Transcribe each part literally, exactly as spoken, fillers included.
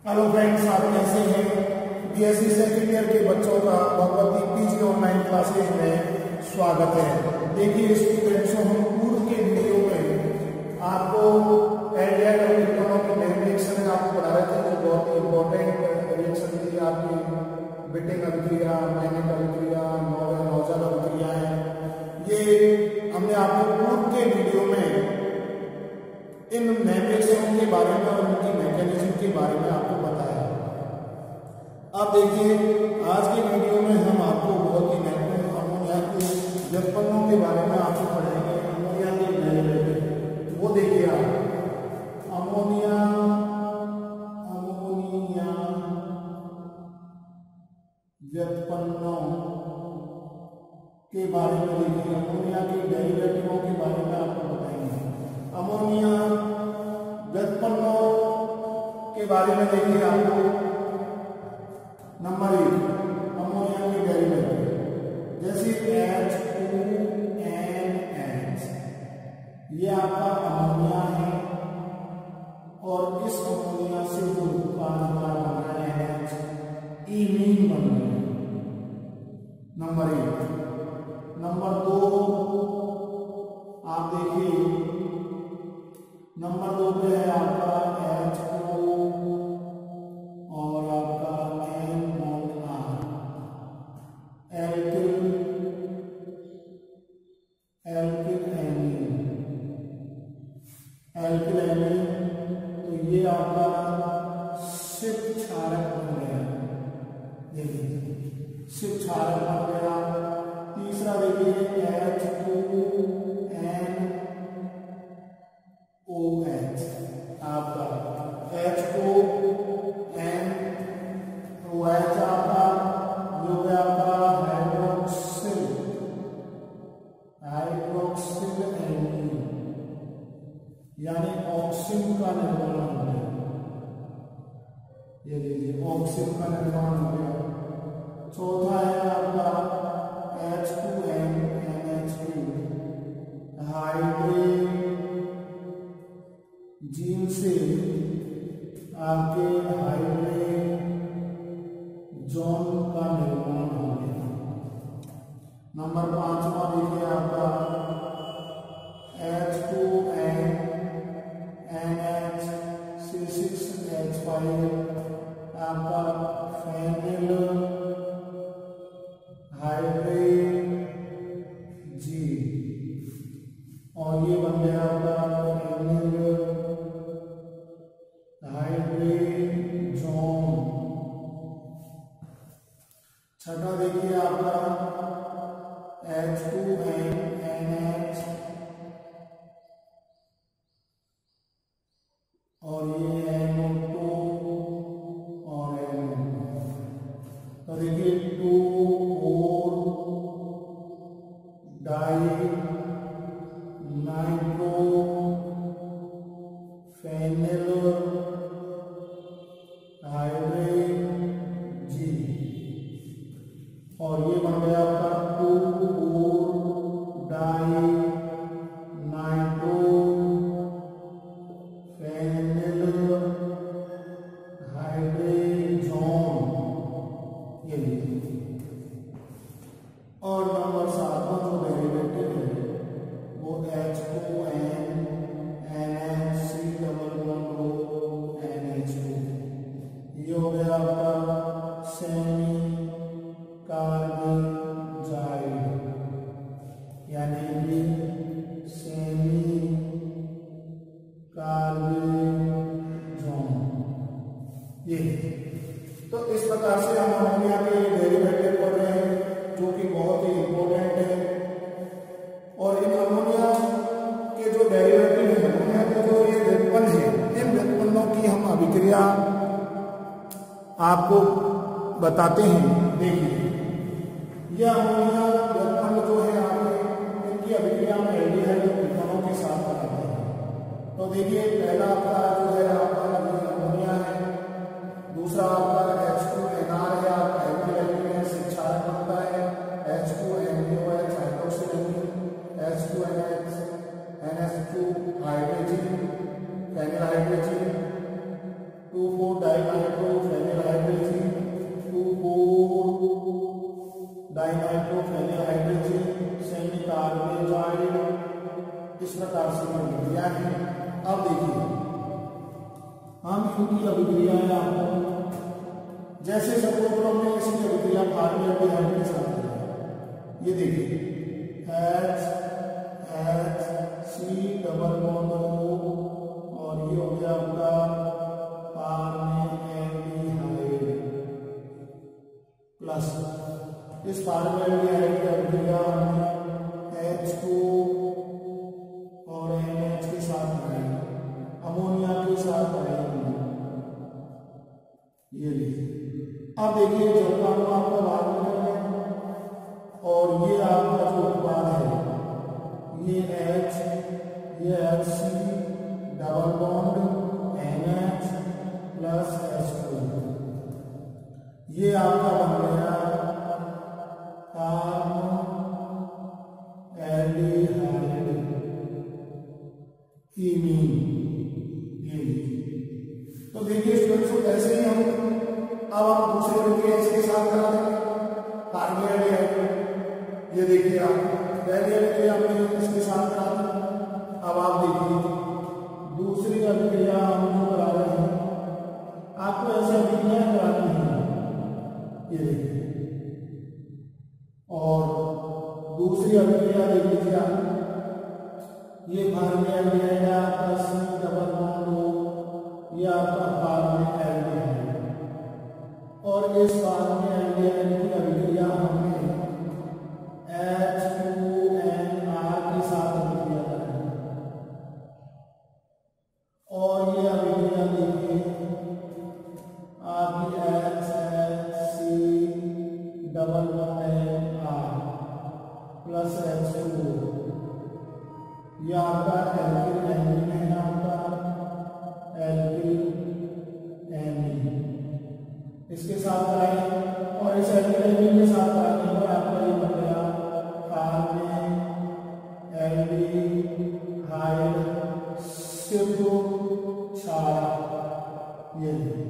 Hello friends, आप कैसे हैं? बीएससी सेकेंड ईयर के बच्चों का भगवती पीजी ऑनलाइन क्लासेज में स्वागत है। देखिए स्टूडेंट्स, हम पूर्व के वीडियो में आपको एल्डिहाइड और कीटोनों की नई रिएक्शन में आपको पढ़ा रहे थे जो बहुत ही इंपॉर्टेंट रिएक्शन थी आपकी बिटिंग अभिक्रिया, माइनिक अभिक्रिया, नोजल अभिक्रियाएं। ये हमने आपको पूर्व के वीडियो में इन रिएक्शनों के बारे में और उनकी मैकेनिज्म के बारे में आपको बताया। अब देखिए आज के वीडियो में हम आपको बहुत ही महत्वपूर्ण अमोनिया के व्युत्पन्नों के बारे में आपको पढ़ाएंगे। अमोनिया के डेरिवेटिव वो देखिए आप अमोनिया अमोनिया व्युत्पन्नों के बारे में देखिए, अमोनिया के डेरिवेटिवों के बारे में आपको बताएंगे। अमोनिया व्युत्पन्नों के बारे में देखिए आपको नंबर एक अमोनिया के डेरिवेटिव जैसे एच टू एन एच, ये आपका अमोनिया है और इस अमोनिया से जो उत्पाद बन रहा है एच इमीन बन रहा है। नंबर एक। नंबर दो आप देखिए, नंबर दो पे है आपका एच ओ और आपका N bond R, alkyl alkyl amine alkyl amine तो ये आपका सिप क्षारक बन गया। देखिए सिप क्षारक बन गया। तीसरा देखिए H two N O H, आपका H O N O H आपका जो है आपका हाइड्रोक्सिल हाइड्रोक्सिल एमीन यानी ऑक्सीजन का निर्माण हो गया। ये लीजिए ऑक्सीजन का निर्माण हो गया। चौथा है आपका H two N N H two hydrazine से आपके हाइड्रोजन जोन का निर्माण हो गया। नंबर पांचवा देखिए आपका H two N N H C six H five आपका फेनिल हाइड्रोजन जी, और ये बन गया आपका फेनिल हाइड्रोजन जोन। छठा देखिए आपका H two N N H और ये एन ओ टू और एन ओ टू। तो देखिए two four dinitro phenyl hydrazine, और ये बन गया आपका two four dinitro phenyl hydrazone. ये लीजिए। और नंबर सातवां जो डेरिवेटिव है वो H two N N H C double bond O N H two, ये हो गया आपका सेमी कार्बन यानी कि सेमी कार्बन जोन। ये तो इस प्रकार से हम अमोनिया के डेरिवेटिव पढ़ रहे हैं जो कि बहुत ही इंपॉर्टेंट है। और इन अमोनिया के जो डेरिवेटिव है, अमोनिया के जो ये व्युत्पन्न है, इन व्युत्पन्नों की हम अभिक्रिया आपको बताते हैं। देखिए यह अमोनिया व्युत्पन्न जो है आपके इनकी अभिक्रिया में एल्डिहाइड और कीटोनों के साथ बनाते हैं। तो देखिए पहला आपका जो है आपका अमोनिया है, दूसरा आपका एच टू एन आर है, आपका एल्किल एल्कीन है, सिप क्षारक बनता है। H two N O H hydroxyl amine, H two N H N H two hydrazine phenyl hydrazine, two four dinitro अणु की अभिक्रियाएं आपको, जैसे सपोज करो हमने इसकी अभिक्रिया फार्मेल्डिहाइड के साथ की, ये देखिए H H C double bond O और ये हो गया आपका फार्मेल्डिहाइड प्लस इस फार्मेल्डिहाइड की अभिक्रिया H टू और NH के साथ बनाएंगे, अमोनिया के साथ बनाएंगे, ये लीजिए। अब देखिए जल का अणु आपका बाहर निकल गया और ये आपका जो उत्पाद है ये H, ये H C डबल बॉन्ड NH प्लस H टू, ये आपका बन गया ईमीन। ये तो देखिए स्टूडेंट्स ऐसे ही हम अब आप दूसरे अभिक्रिया इसके साथ करा देंगे फार्मेल्डिहाइड। ये देखिए आप पहली अभिक्रिया हमने इसके साथ करा दी, अब आप देखिए दूसरी अभिक्रिया हम जो करा रहे हैं, आपको ऐसे अभिक्रिया करानी है, ये देखिए। और दूसरी अभिक्रिया देख लीजिए आप, ये फार्मेल्डिहाइड आपका C डबल बॉन्ड O, ये आपका फार्मेल्डिहाइड, और इस फार्मेल्डिहाइड की अभिक्रिया हमने H टू N R के साथ अभिक्रिया कराई, और ये अभिक्रिया देखिए आपकी H H C double bond N R plus H two, यह आपका एल्किल एमीन है, आपका एल्किल एमीन इसके साथ कराएं, और इस एल्किल एमीन के साथ कराने पर आपका ये बन गया फार्मेल्डिहाइड सिर्फ क्षार। ये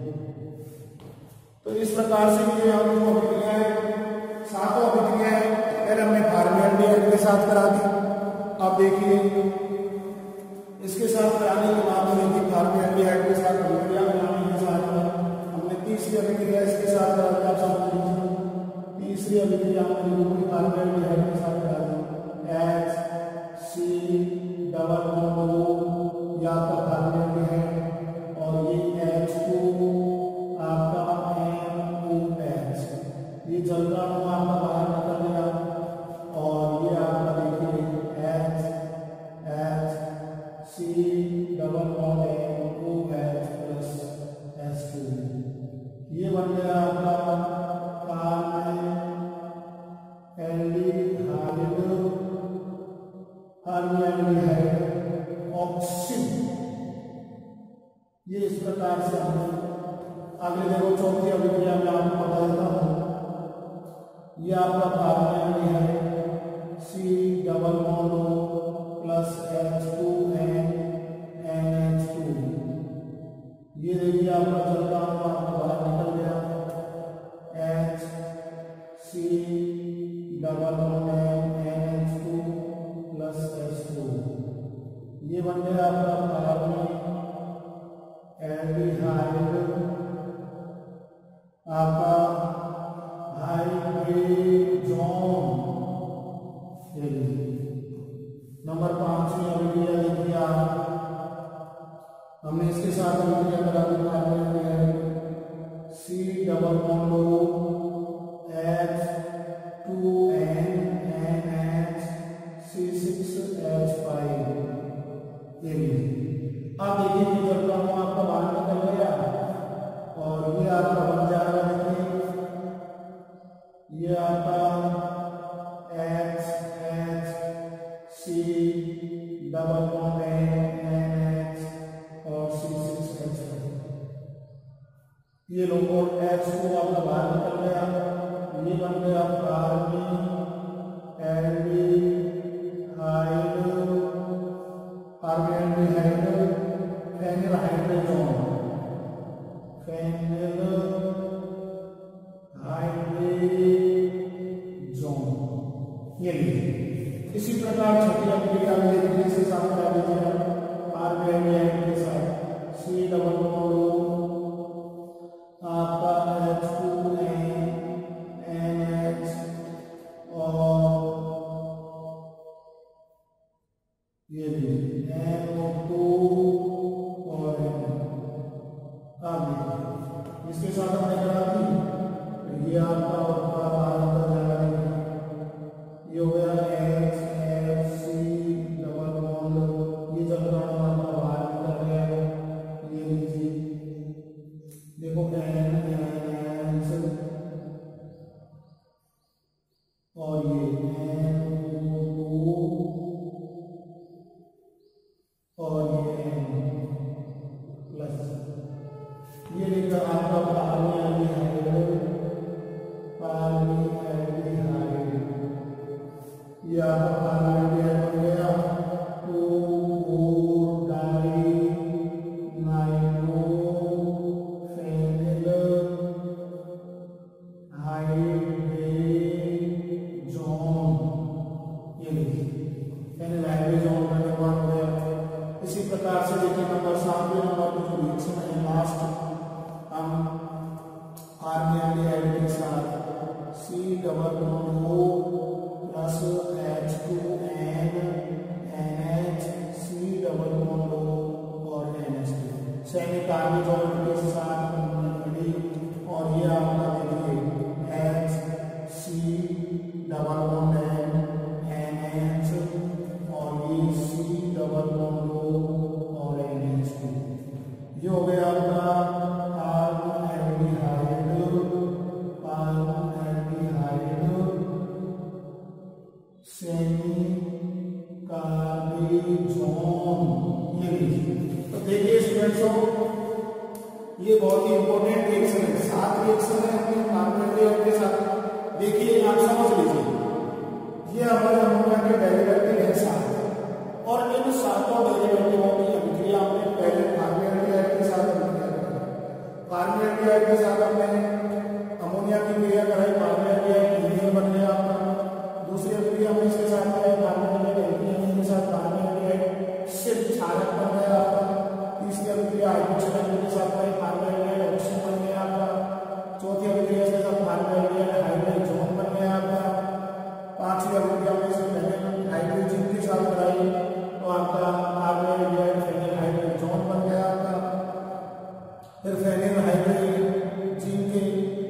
तो इस प्रकार से ये हम जो अभिक्रियाएं सातों अभिक्रियाएं पहले हमने फार्मेल्डिहाइड के साथ करा दी। अब देखिए इसके साथ कराने के बाद में फार्मेल्डिहाइड के साथ अभिक्रिया बनानी है, साथ हमने तीसरी अभिक्रिया इसके साथ करा दी। आप समझ लीजिए तीसरी अभिक्रिया हमने फार्मेल्डिहाइड के साथ करा दी, H C double bond O या आपका फार्मेल्डिहाइड, और ये H टू आपका N O H, ये जल का अणु आपका बाहर निकल गया, और ये आपका देखिए H H C double bond N O H plus H two, ये बन गया आपका फार्मेल्डिहाइड ऑक्सीजन। ये इस प्रकार से हमने आगे देखो चौथी अभिक्रिया में आपको बता देता हूँ, ये आपका formaldehyde C double bond O plus H two N N H two, ये देखिए आपका जल का अणु आपका बाहर निकल गया, H C double bond N H two plus H two, ये बन गया आपका फार्मेल्डिहाइड आपका हाइड्रोजन। नंबर पांचवी अभिक्रिया देखिए आप, हमने इसके साथ अभिक्रिया करा दी formaldehyde C double bond O H two N N H C six H five. अब देखिए कि जल का अणु आपका बाहर निकल गया, और ये आपका बन जाएगा, देखिए ये आपका H H C double bond N N H और C सिक्स H फाइव, ये लोगों H को आपका बाहर निकल गया, ये बन गया formaldehyde formaldehyde phenyl hydrazine phenyl hydrazine. ये इसी प्रकार छठी अभिक्रिया में देखिए इसके साथ क्या लीजिए फार्मेल्डिहाइड के साथ C डबल बॉन्ड O और ये एन ओ और ये प्लस, ये लिखा आपका पानी एल्डिहाइड, पानी एल्डिहाइड, ये आपका पानी एल्डिहाइड हो गया। Two four dinitro phenyl hydrazone, ये लिखिए फेनिल हाइड्रोजोन का निर्माण हो गया। इसी प्रकार से देखिए नंबर सातवें नंबर पर जो रिएक्शन है लास्ट, हम आर एल्डिहाइड के साथ C double bond O plus H two N N H C double bond O और N H two semicarbazide के साथ बनी, और ये आपका देखिए H C double bond N N H और ये सी डबल बॉन्ड ओ और एन एच टू, ये हो गया आपका carbon aldehyde, carbon aldehyde semicarbazone, ये लीजिए। तो देखिए स्टूडेंट्स, ये बहुत ही इंपॉर्टेंट रिएक्शन है, सात रिएक्शन है अपने कार्बन एल्डिहाइड के साथ। देखिए आप समझ लीजिए, ये हमारे अमोनिया के डेरिवेटिव है सात, और इन सातों डेरिवेटिवों की अभिक्रिया हमने पहले कार्बन एल्डिहाइड के साथ अभिक्रिया कराई। कार्बन एल्डिहाइड के साथ हमने अमोनिया की क्रिया कराई, कार्बन एल्डिहाइड हीलियम बन गया आपका। दूसरी अभिक्रिया हमने इसके साथ कराई, कार्बन एल्डिहाइड के साथ कार्बन एल्डिहाइड सिर्फ क्षारक बन गया आपका। तीसरी अभिक्रिया हाइड्रोजन के साथ कराई, कार्बन एल्डिहाइड ऑक्सीजन बन गया आपका। चौथी अभिक्रिया के साथ कार्बन एल्डिहाइड हाइड्रोजन बन गया आपका। पांचवी अभिक्रिया में से पहले हाइड्रोजन के साथ कराई तो आपका कार्बन एल्डिहाइड फेनिल हाइड्रोजन बन गया आपका। फिर फेनिल हाइड्रोजन के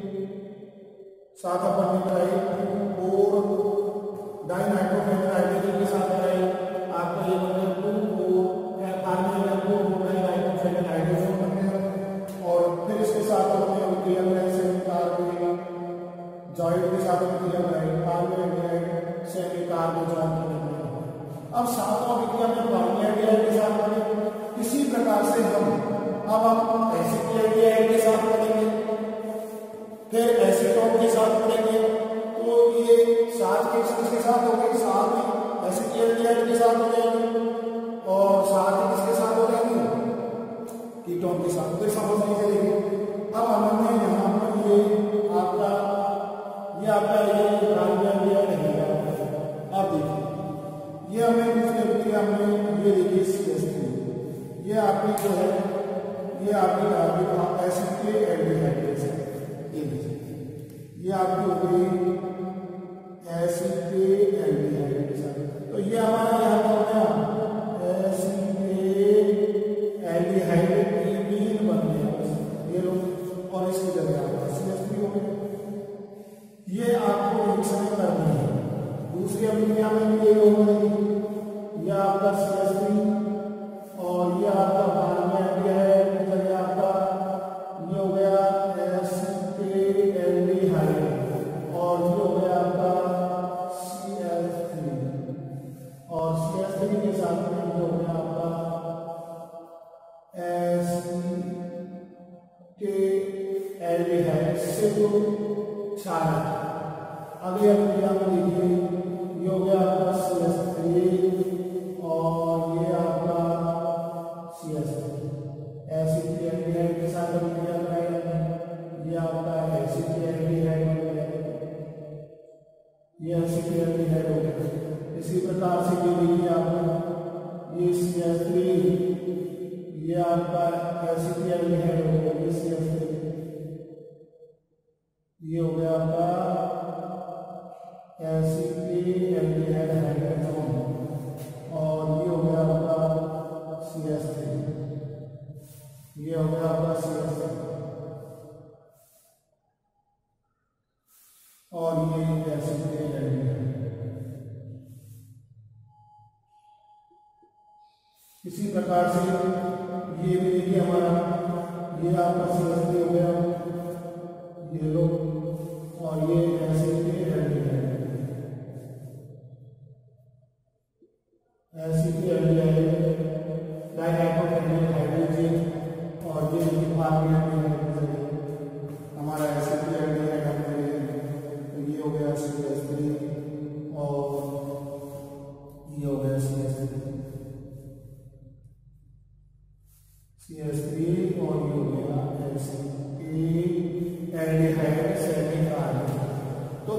साथ अपन ने कराई और डाइनाइट्रोफेनिल हाइड्रोजन के साथ कराई, आपका ये बन गया two four carbon dinitrophenyl hydrazine बन गया। और फिर इसके साथ हमने अभिक्रिया कराई सेमी कार्बन जॉइंट के साथ अभिक्रिया कराई, कार्बन एल्डिहाइड सेमी कार्बोजोन की निर्माण हुआ। अब सातवां अभिक्रिया में कार्बन एल्डिहाइड के साथ करेंगे। इसी प्रकार से हम अब हम एसिड एल्डिहाइड के साथ करेंगे, फिर एसीटोन के साथ करेंगे। तो ये सात रिएक्शन के साथ हो गए, सात में एसिड एल्डिहाइड के साथ हो जाएंगे और सात किसके साथ हो जाएंगे, कीटोन के साथ। फिर समझ लीजिए, अब हमने यहाँ पर ये आपका ये आपका ये कार्बन एल्डिहाइड है। अब देखिए ये हमें दूसरी अभिक्रिया में ये देखिए सी एच थ्री, ये आपकी जो है ये आपकी कार्बन एसिड के एल्डिहाइड के साथ, ये देखिए ये आपकी हो गई एसिड के एल्डिहाइड के साथ। तो ये हमारा यहाँ पर गया एसिड के एल्डिहाइड कीन बन गया, ये लोग, और इसकी जगह आपका सी एच थ्री हो गया। ये आपको रिएक्शन करनी है। दूसरी अभिक्रिया में भी ये होगा, ये आपका सी एच थ्री और ये आपका कार्बन एल्डिहाइड की जगह आपका ये हो गया एसिड के एल्डिहाइड और ये हो गया आपका सी एच थ्री और सी एच थ्री के साथ में ये हो गया आपका एसिड के एल्डिहाइड सिर्फ क्षारक। अगली अभिक्रिया में देखिए ये हो गया आपका सी एच थ्री और ये आपका सी एच थ्री एसिड के एल्डिहाइड के साथ अभिक्रिया कराई, ये आपका एसिड के एल्डिहाइड हो गया, ये एसिड के एल्डिहाइड हो गया। इसी प्रकार से ये देखिए आपका ये सी एच थ्री, ये आपका एसिड के एल्डिहाइड हो गया, ये सी एच थ्री, ये हो गया आपका एसिड के एल्डिहाइड हाइड्रोजन और ये हो गया आपका सी एच थ्री, ये हो गया आपका सी एच थ्री और ये एसिड के एल्डिहाइड। इसी प्रकार से ये भी देखिए हमारा ये आपका सी एच थ्री हो गया, ये लो, और ये एसिड के एल्डिहाइड।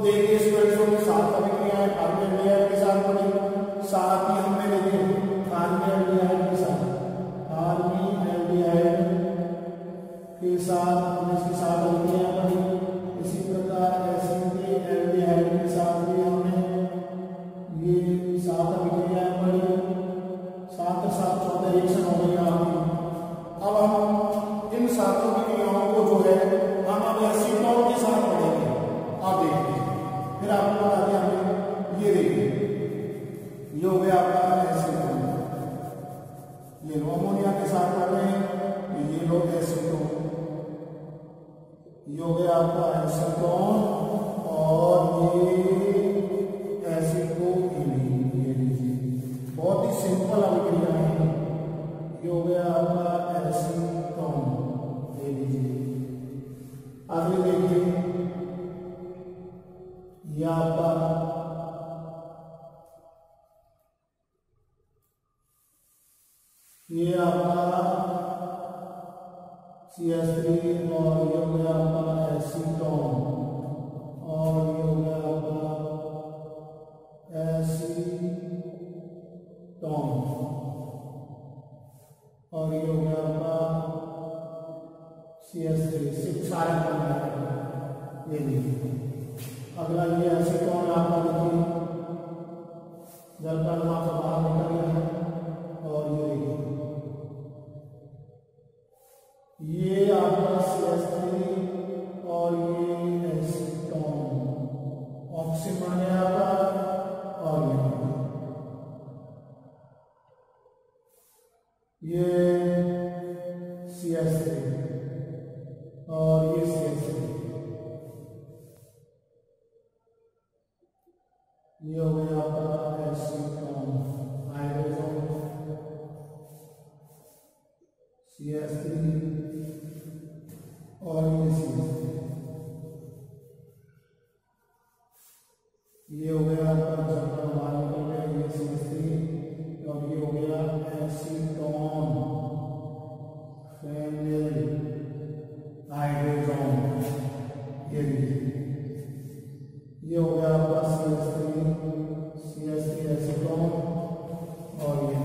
देखिए स्टूडेंट्स हमने सात अभिक्रियाएं फार्मेल्डिहाइड के साथ पढ़ी, साथ ही हमने देखिए फार्मेल्डिहाइड के साथ फार्मेल्डिहाइड के साथ हमने इसके साथ अभिक्रियाएं पढ़ी। इसी प्रकार एसिटिल्डिहाइड के साथ भी हमने ये सात अभिक्रियाएं पढ़ी। सात के साथ चौदह रिएक्शन हो गई आपकी। अब हम इन सातों अभिक्रियाओं को जो है हम अब एसीटोन के साथ पढ़ेंगे। आप देखिए फिर आपको बता दिया हमने, ये देखिए ये हो गया आपका एसीटोन, ये लो अमोनिया के साथ पढ़ रहे हैं, ये लो एसीटोन, ये हो गया आपका एसीटोन और ये एसिटोइलीन। ये लीजिए बहुत ही सिंपल अभिक्रिया है। ये हो गया आपका एसीटोन, ये लीजिए। आगे देखिए ये आपका ये आपका सी एच थ्री और ये हो गया आपका एसीटोन और ये हो गया आपका एसीटोन और ये हो गया आपका सी एच थ्री। सिर्फ सारा काम ये देखिए। अगला ये एसीटोन आपका देखिए जल का अणु आपका बाहर निकल गया है और ये देखिए ये आपका सी एच थ्री और ये एसीटोन ऑक्सीजन बन गया आपका और ये ये सी एच थ्री और ये सी एच थ्री, ये हो गया आपका acetone hydrazone C H three और ये सी एच थ्री, ये हो गया आपका जल बाहर निकल गया, ये सी एच थ्री और ये हो गया एसीटोन फेनिल हाइड्रोजन। ये ये हो गया आपका C H three C H three acetone और ये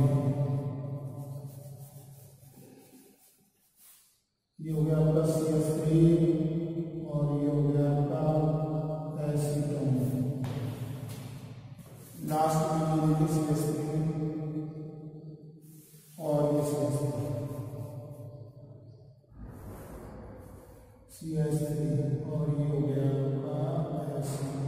ये हो गया आपका सी एच थ्री और ये हो गया आपका एसीटोन। लास्ट में ये देखिए सी एच थ्री और ये C H three C H three और ये हो गया आपका एसीटोन।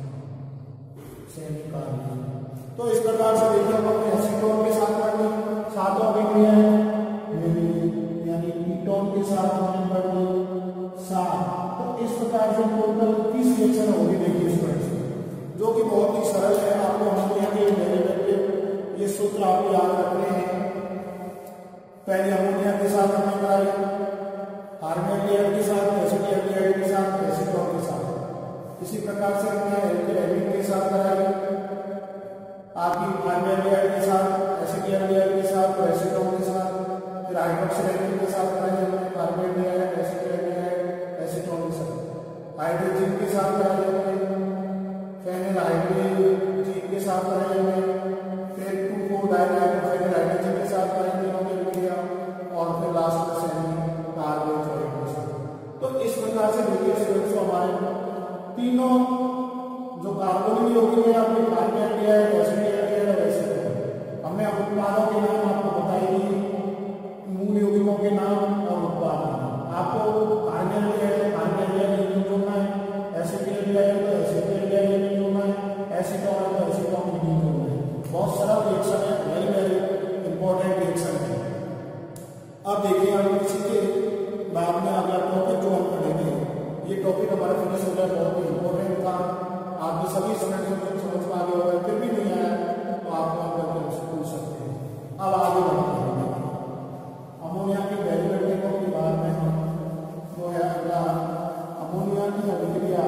तो इस प्रकार से देखिए हम अपने एसीटोन के साथ पढ़ ली सातों अभिक्रियाएं, यानी कीटोन के साथ हमने पढ़ ली सात। तो इस प्रकार से टोटल तीस रिएक्शन होगी देखिए स्टूडेंट्स, जो कि बहुत ही सरल है। आपको अमोनिया के डेरिवेटिव ये सूत्र आपको याद रखने हैं। पहले अमोनिया के साथ हमने कराई, फार्मेल्डिहाइड के साथ, एसिटिल्डिहाइड के साथ, एसीटोन के साथ। इसी प्रकार से हमने एल्केन के साथ कराई, आपकी फार्मेल्डिहाइड के साथ, एसिटिल्डिहाइड के साथ, एसीटोन के साथ, फिर हाइड्रोक्सिलेट के साथ कराई हमने फार्मेल्डिहाइड, एसिटिल्डिहाइड, एसीटोन के साथ। हाइड्रोजन के साथ कराई हमने फेनिल हाइड्रोजन के साथ कराई हमने, फिर टू फोर डाइहाइड्रोफेनिल हाइड्रोजन के साथ कराई तीनों की विक्रिया और फिर लास्ट में सेमी कार्बोक्सिलेट के साथ। तो इस प्रकार से देखिए स्टूडेंट्स हमारे तीनों जो कार्बोनिल यौगिक है आपने फार्मेल्डिहाइड, एसिटिल्डिहाइड और एसीटोन, हमने उत्पादों के नाम आपको बताई दी, मूल यौगिकों के नाम और उत्पाद के नाम। आपको फार्मेल्डिहाइड फार्मेल्डिहाइड नहीं जोड़ना है, एसिटिल्डिहाइड तो एसिटिल्डिहाइड नहीं जोड़ना है, एसीटोन तो एसीटोन नहीं जोड़ना है। बहुत सरल रिएक्शन है, वेरी वेरी इंपॉर्टेंट रिएक्शन है। अब देखिए हम इसी के बाद में अगला टॉपिक जो हम पढ़ेंगे, ये टॉपिक हमारा फिनिश हो गया, बहुत ही इंपॉर्टेंट था। आपके सभी स्टूडेंट्स को समझ में आ गया होगा, फिर भी नहीं आया तो आप पूछ सकते हैं। अब आगे बढ़ते हैं, अमोनिया के डेरिवेटिवों के बाद में हम जो है अगला अमोनिया की अभिक्रिया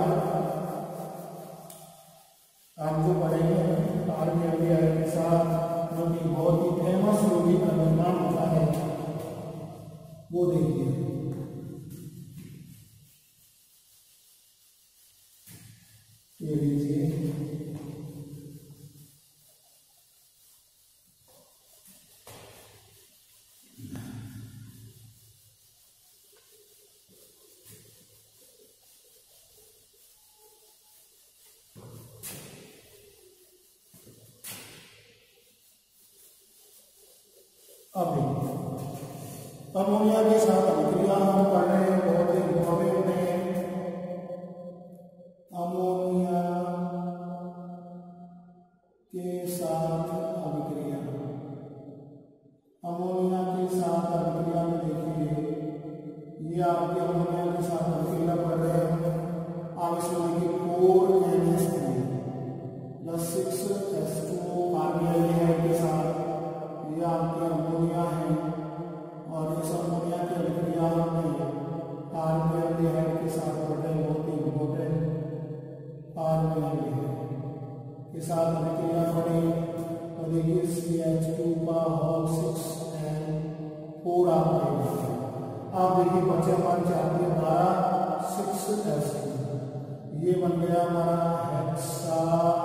हम जो पढ़ेंगे फार्मेल्डिहाइड के साथ, जो कि बहुत ही फेमस यौगिक का निर्माण होता है, वो देखिए। ये ये लीजिए, अब अमोनिया के साथ अभिक्रिया हम पढ़ रहे हैं, बहुत ही इंपॉर्टेंट है। अमोनिया के साथ अभिक्रिया, अमोनिया के साथ अभिक्रिया में देखिए, ये आपके अमोनिया के साथ अभिक्रिया पढ़ रहे हैं। आप इसमें देखिए four N H three plus six H two RBI के साथ, ये आपके अमोनिया है। और इस अमोनिया की अभिक्रिया में कार्बोहाइड्रेट के साथ बढ़े, बहुत ही इम्पोर्टेंट, कार्बोहाइड्रेट के साथ अभिक्रिया बढ़ी तो देखिए सी एच टू का होल सिक्स एंड फोर आपका आप देखिए बचे हमारे चार बारह सिक्स एच टू, ये बन गया हमारा hexa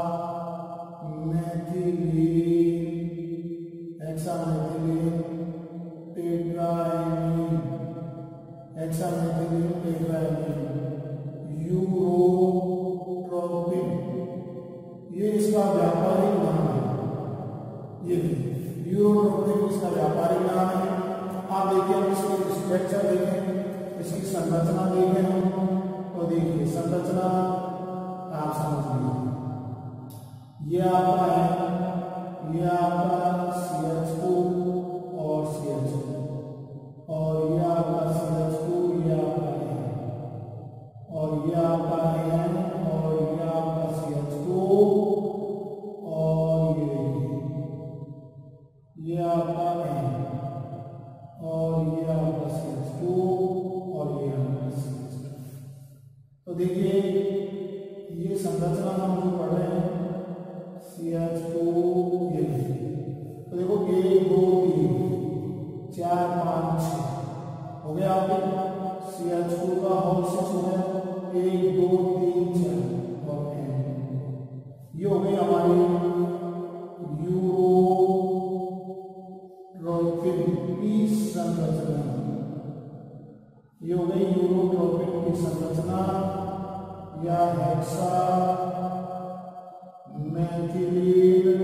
methylene, hexa methylene tetramine, hexa methylene tetramine, urotropine, ये इसका व्यापारिक नाम है। ये यूरोट्रोपिन इसका व्यापारिक नाम है। आप देखिए, हम इसकी स्ट्रक्चर देखें, इसकी संरचना देखें हम तो देखिए संरचना आप समझ लीजिए, ये आपका है, ये आपका सी एच टू और सी एच टू, और ये आपका सी एच टू, ये आपका है, और ये आपका है, और ये आपका सी एच टू, और ये ये आपका है, और ये आपका सी एच टू, और ये आपका सी एच टू। तो देखिए ये संरचना हम जो पढ़ रहे हैं सी एच टू, ये तो देखो एक दो तीन चार पाँच छः हो गया आपके सी एच टू का होल सिक्स हो गया, एक दो तीन चार और एन, ये हो गई हमारी यूरोट्रोपिन की संरचना, ये हो गई यूरोट्रोपिन की संरचना या हेक्सा मेथिलीन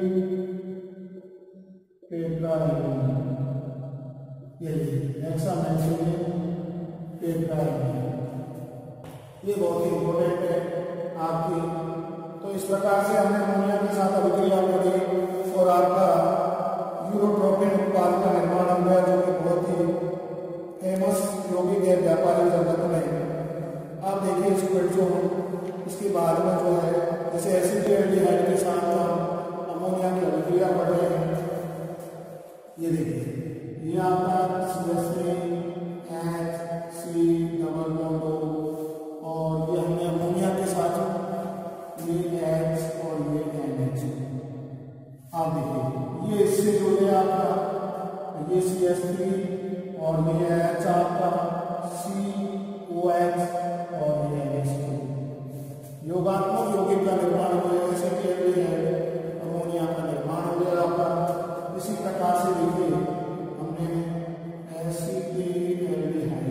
टेट्राएमीन, ये हेक्सा मेथिलीन टेट्राएमीन, ये बहुत ही इंपॉर्टेंट है आपकी। तो इस प्रकार से हमने अमोनिया के साथ अभिक्रिया करी और आपका यूरोट्रोपिन उत्पाद का निर्माण हो गया, जो कि बहुत ही फेमस यौगिक है व्यापारिक जगत में। आप देखिए इसको जो इसके बाद में जो है जैसे एसिड के साथ हम अमोनिया की अभिक्रिया पढ़ रहे हैं, ये देखिए ये आपका C H three H C double bond O, और ये हमने अमोनिया के साथ ये एच और ये एन एच, आप देखिए ये इससे जो है आपका ये सी एच थ्री और ये एच आपका सी ओ एच और ये एन एच टू, योगात्मक यौगिक का निर्माण हो गया, जैसे कि है अमोनिया का निर्माण हो गया आपका। इसी प्रकार से देखिए हमने एसिटिल्डिहाइड,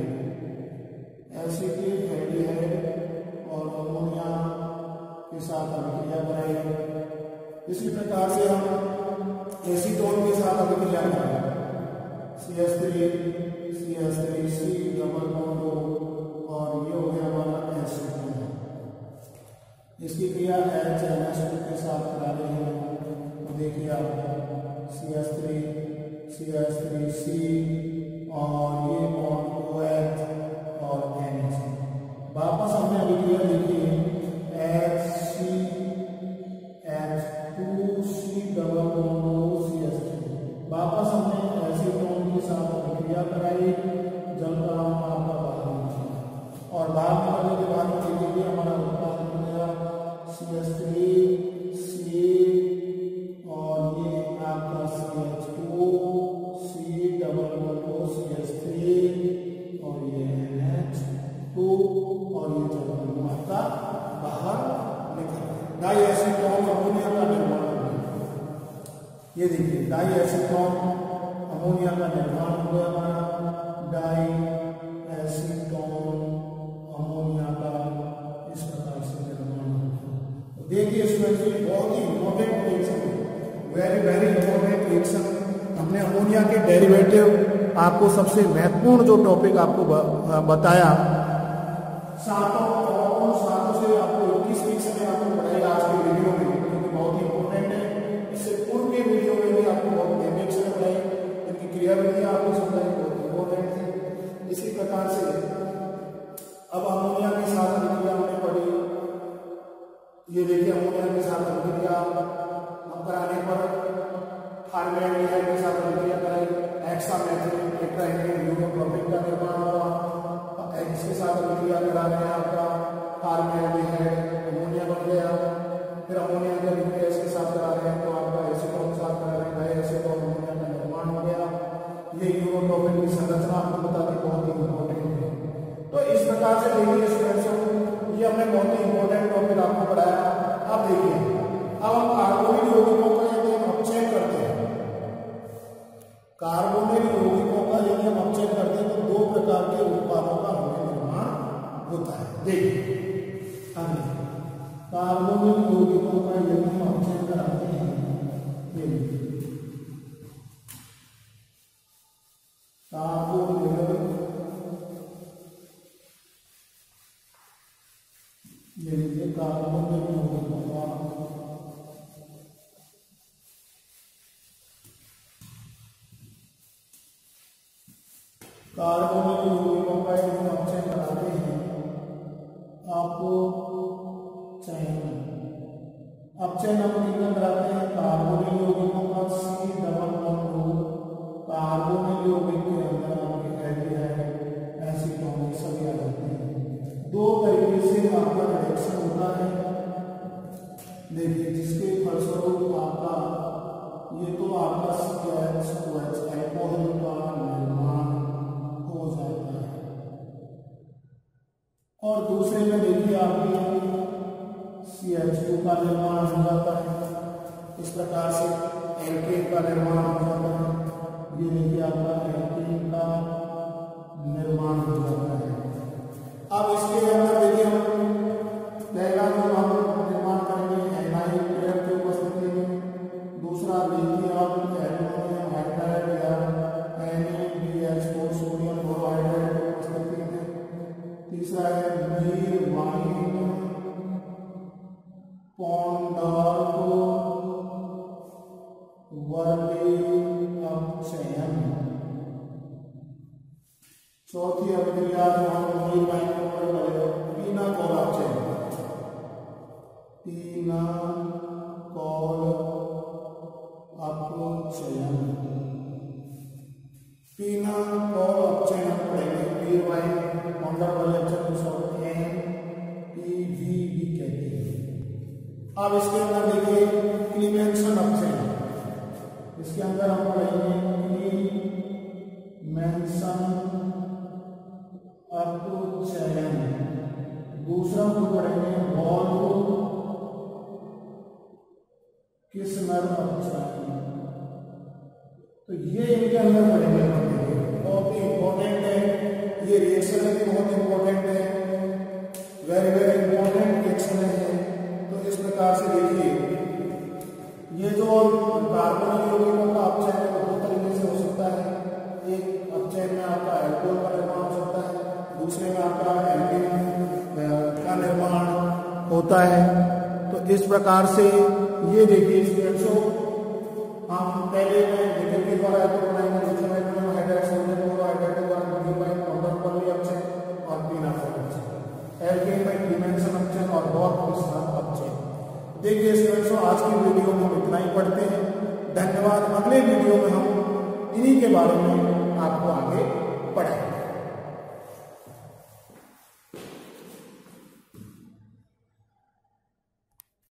एसिटिल्डिहाइड और अमोनिया के साथ अभिक्रिया कराई। इसी प्रकार से हम एसीटोन के साथ अभिक्रिया कराई, C H three C H three C double bond O, और ये हो गया हमारा एसीटोन। इसकी क्रिया एच एन एच टू के साथ करा रहे हैं, तो देखिए आप C H three C H three C और ये बॉन्ड ओ एच और एन एच। वापस हमने अभिक्रिया देखी H C H two C double bond O C H three, वापस हमने एसीटोन के साथ अभिक्रिया कराई, जल का आपका बाहर निकला, और बाहर निकलने के बाद देखिए हमारा उत्पाद बन गया सी एच थ्री सी और ये आपका C H two C double bond O C H three और ये एन एच टू, और ये जल आपका बाहर निकल गया। डाई एसीटोन अमोनिया का निर्माण हो गया। ये देखिए डाई एसीटोन अमोनिया का निर्माण हो गया हमारा, डाई एसीटोन अमोनिया का इस प्रकार से निर्माण हो गया। देखिए स्टूडेंट्स बहुत ही इंपॉर्टेंट रिएक्शन है, वेरी वेरी इंपॉर्टेंट रिएक्शन। हमने अमोनिया के डेरिवेटिव आपको सबसे महत्वपूर्ण जो टॉपिक आपको बताया, सातों और सातों से आपको इक्कीस रिएक्शन में आपको पढ़ाएगा आज के वीडियो में, क्योंकि बहुत ही इंपॉर्टेंट है। इससे पूर्व के वीडियो में भी आपको बहुत रिएक्शन बताई, इनकी क्रियाविधियां आपको समझाई, बहुत इंपॉर्टेंट थी। इसी प्रकार से अब अमोनिया के साथ अभिक्रिया हमने पढ़ी। ये देखिए अमोनिया के साथ अभिक्रिया हम कराने पर फॉर्मेल्डिहाइड के साथ अभिक्रिया कराई, हेक्सामेथिलीन टेट्राहेड्रल यूरोप्रोपिन का निर्माण हुआ। इसके साथ अभिक्रिया करा रहे हैं आपका फॉर्मेल्डिहाइड अमोनिया बन गया। फिर अमोनिया की अभिक्रिया इसके साथ करा रहे हैं तो आपका एसीटोन के साथ करा रहे हैं, डाई एसीटोन अमोनिया का निर्माण हो गया। ये यूरोप्रोपिन की संरचना आपको बता दी, बहुत ही इंपॉर्टेंट है। तो इस प्रकार से देखिए स्टूडेंट्स, ये हमने बहुत ही इंपॉर्टेंट टॉपिक आपको पढ़ाया। अब देखिए अब हम कार्बोनिल यौगिकों का यदि हम अपचयन करते हैं, कार्बोनिल यौगिकों का यदि हम अपचयन करते हैं तो दो प्रकार के उत्पादों का हमें निर्माण होता है। देखिए कार्बोनिल यौगिकों का यदि हम अपचयन कराते हैं, ये कार्बोनिल ये देखिए कार्बोनिल यौगिकों का कार्बोनिल यौगिकों का यदि हम अपचयन कराते हैं, आपको चयन अपचयन हम कितना कराते हैं, कार्बोनिल यौगिकों का सी डबल बॉन्ड कार्बोनिल यौगिक के अंदर आपके एल्डिहाइड एसीटोन सभी आ जाते हैं। दो तरीके से आपका रिएक्शन होता है। देखिए जिसके फलस्वरूप आपका ये तो आपका C H O H alcohol का निर्माण हो जाता है, और दूसरे में देखिए आपकी सी एच टू का निर्माण हो जाता है। इस प्रकार से एल्केन का निर्माण हो जाता है। ये देखिए आपका एल्केन का निर्माण हो जाता है। अब इसके अंदर देखिए हम पहला जो हम निर्माण करेंगे एनाइल पेयर की उपस्थिति में, दूसरा लिथियम एल्युमिनियम हाइड्राइड या N A D H four sodium borohydride की उपस्थिति में, तीसरा है मीरवाइन पॉन्डार्क वर्ली अपचयन, चौथी अभिक्रिया जो हम मीरवाइन पीनाकोल अपचयन, पीनाकोल अपचयन, पीनाकोल अपचयन हम पढ़ेंगे। मीरवाइन पॉन्डार्क वर्ली अपचयन एन पी वी बी कहते हैं। अब इसके अंदर देखिए क्लीमेंसन अपचयन, इसके अंदर हम पढ़ेंगे क्लीमेंसन अपचयन। दूसरा हम पढ़ेंगे वॉल्व किस्नर अपचयन। तो ये इनके अंदर पढ़ेंगे, बहुत ही इंपॉर्टेंट है। ये रिएक्शन भी बहुत इंपॉर्टेंट है, वेरी वेरी इंपॉर्टेंट रिएक्शन है। तो इस प्रकार से देखिए ये जो कार्बोनिल यौगिकों का अपचयन है वो दो तरीके से हो सकता है। एक अपचयन में आपका अल्कोहल का निर्माण हो सकता है, दूसरे में आपका एल्केन का निर्माण होता है। तो इस प्रकार से ये देखिए स्टूडेंट्सों, हम पहले में निकल के द्वारा तो बनाएंगे lithium aluminium hydride sodium borohydride के द्वारा मीरवाइन पॉन्डार्क वर्ली अपचयन और पीनाकोल अपचयन, एल्केन में क्लीमेंसन अपचयन और वॉल्व किस्नर अपचयन। देखिए स्टूडेंट्सों आज की वीडियो में हम इतना ही पढ़ते हैं। धन्यवाद। अगले वीडियो में हम इन्हीं के बारे में आपको आगे